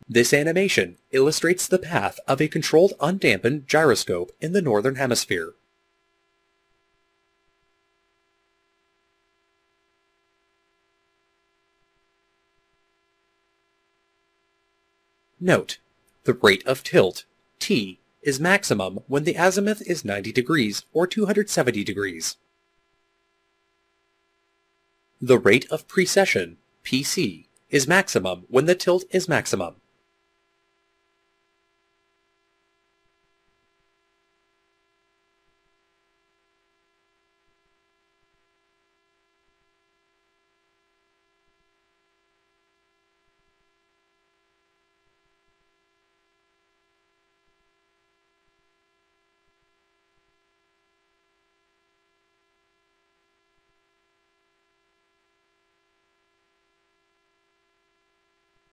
This animation illustrates the path of a controlled undamped gyroscope in the northern hemisphere. Note: the rate of tilt, T, is maximum when the azimuth is 90 degrees or 270 degrees. The rate of precession, PC, is maximum when the tilt is maximum.